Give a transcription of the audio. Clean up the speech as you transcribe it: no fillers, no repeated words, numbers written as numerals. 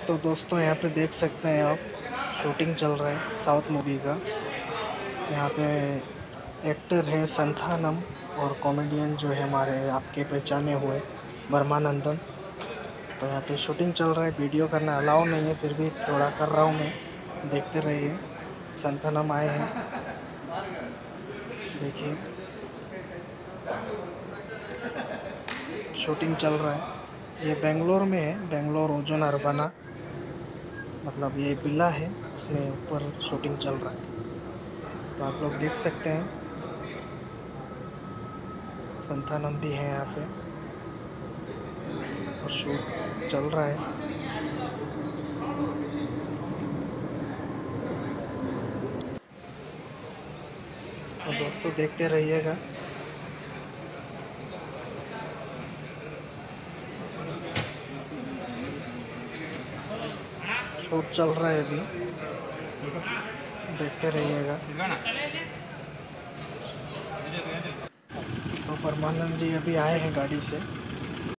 तो दोस्तों यहाँ पे देख सकते हैं आप, शूटिंग चल रहा है साउथ मूवी का। यहाँ पे एक्टर है संथानम और कॉमेडियन जो है हमारे आपके पहचाने हुए ब्रह्मानंदन। तो यहाँ पे शूटिंग चल रहा है, वीडियो करना अलाउ नहीं है, फिर भी थोड़ा कर रहा हूँ मैं। देखते रहिए। संथानम आए हैं, देखिए शूटिंग चल रहा है। ये बेंगलोर में है, बेंगलोर ओजोन अर्बना, मतलब ये विला है, इसमें ऊपर शूटिंग चल रहा है। तो आप लोग देख सकते हैं, संथानम भी है यहाँ पे और शूट चल रहा है। तो दोस्तों देखते रहिएगा। शूट चल रहा है अभी, देखते रहिएगा। तो परमानंद जी अभी आए हैं गाड़ी से।